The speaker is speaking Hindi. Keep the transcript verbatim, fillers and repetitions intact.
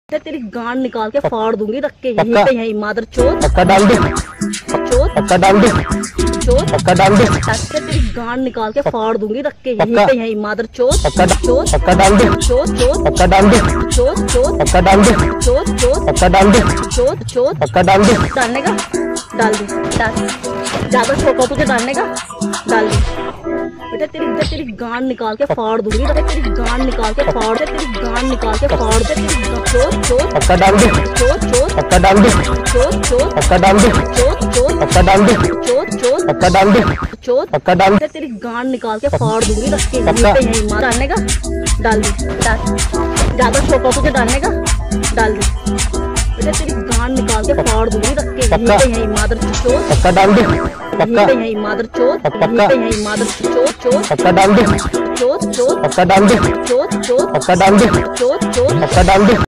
तेरी गांड निकाल के फाड़ दूंगी रख के यहीं पे यहीं मादर चोत पक्का डाल दे, चोत पक्का डाल दे, चोत पक्का डाल दे, तेरी गांड निकाल के फाड़ दूंगी रख के यहीं पे यहीं मादर चोत पक्का चोत पक्का डाल दे, चोत चोत पक्का डाल दे, चोत चोत पक्का डाल दे, चोत चोत पक्का डाल दे, चोत चोत पक्का डाल दे। डालने का डाल दे डाल ज्यादा शौक हो तुझे डालने का डाल दे बेटा तेरी बेटा तेरी गांड निकाल के फाड़ दूंगी बेटा तेरी गांड निकाल के फाड़ दे तेरी गांड निकाल के फाड़ दे तेरी चोत चोत पक्का डाल दे, चोत चोत पक्का डाल दे, चोत चोत पक्का डाल दे, चोत चोत पक्का डाल दे, चोत चोत पक्का डाल दे, चोत पक्का डाल दे। तेरी गांड निकाल के फाड़ दूंगी रख के यहीं पक्का। पे यहीं मार डालने का डाल दे डाल ज्यादा शौक हो तुझे डालने का डाल दे बेटा तेरी गांड निकाल के फाड़ दूंगी रख के यहीं पक्का। पे यहीं मादर चोत पक्का डाल दे, यहीं पक्का पे यहीं मादर चोत पक्का। यहीं पे यहीं मादर चोत चोत पक्का डाल दे, चोत चोत पक्का डाल दे, चोत चोत पक्का डाल दे, चोत चोत पक्का डाल दे।